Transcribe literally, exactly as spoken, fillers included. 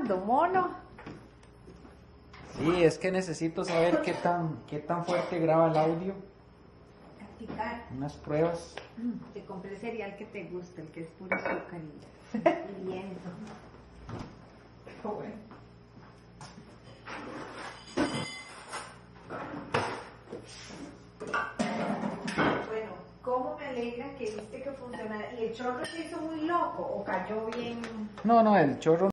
grabando, mono. Sí, es que necesito saber qué tan, qué tan fuerte graba el audio. Practicar. Unas pruebas. Te compré el cereal que te gusta, el que es puro azúcar y, y bien. Bueno. Bueno, ¿cómo me alegra que viste que funcionara? ¿Y el chorro se hizo muy loco o cayó bien? No, no, el chorro